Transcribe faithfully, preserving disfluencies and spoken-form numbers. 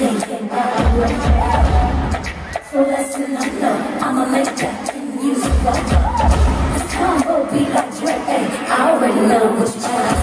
thinking about what you have. So let's do not know, I'ma make that music go. This combo be like Drake, hey, I already know what you trying to